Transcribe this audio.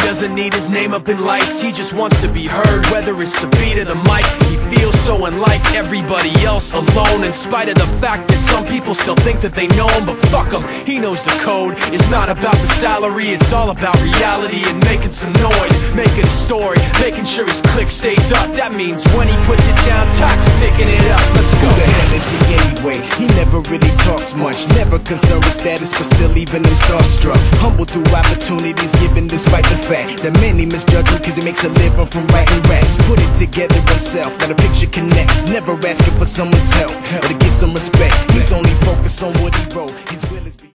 doesn't need his name up in lights, he just wants to be heard, whether it's the beat of the mic. He feels so unlike everybody else, alone, in spite of the fact that some people still think that they know him. But fuck him, he knows the code. It's not about the salary, it's all about reality and making some noise, making a story, making sure his click stays up. That means when he puts it down, Tox picking it up. Let's go. Who the hell is he anyway? He never really talks much, never concerned with status, but still even him starstruck. Humble through opportunities given despite the fact that many misjudge him cause he makes a living from writing raps. Put it together himself, now the picture connects, never asking for someone's help or to get some respect. He's only focused on what he wrote. His will is